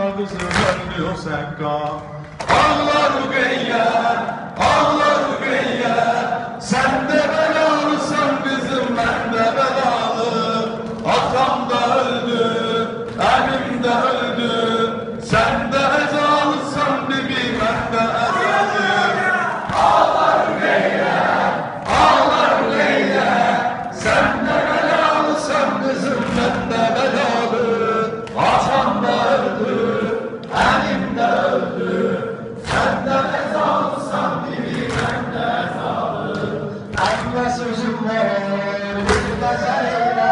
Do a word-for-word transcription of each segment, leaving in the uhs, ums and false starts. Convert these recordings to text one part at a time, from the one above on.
kızım ölmüyor sekka. Allah Rügeyye, Allah Rügeyye, sen de belalısın bizim, ben de belalı. Atam da öldü, elim de öldü, sen de ezalısın bibi, ben de ezalı. Allah Rügeyye, Allah Rügeyye, sen de belalısın kızım, ben de belalı. Atam da öldü, elim de öldü, sen de ezalısın bibi, ben de ezalı. Anne sözüm var, bir de seyle,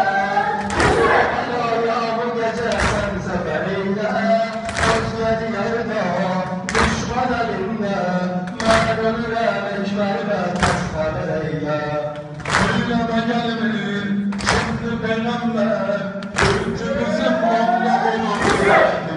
Hala bu gece sen seferiyle, özledi yerde, düşman elinde, mağrurle mecmerle tasfar eyle. Söyleme gelmeyin, şimdi benimle, Türkçümüzün mutlu olur.